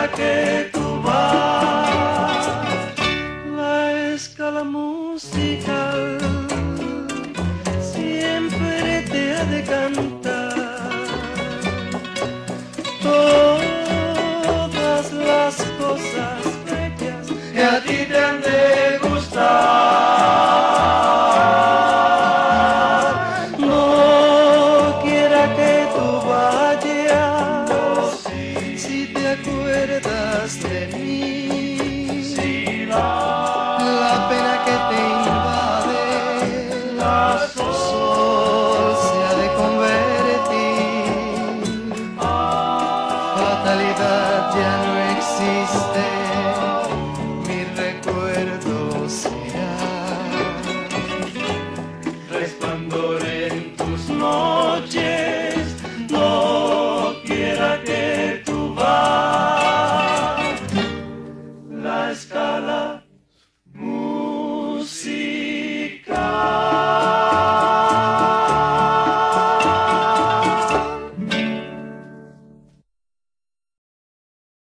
quiera que tú vas. La escala musical siempre te ha de cantar todas las cosas bellas que a ti te han de gustar. No quiera que tú vayas, si te acuerdas de mí, la pena que te invade, sol se ha de convertir, fatalidad ya no existe.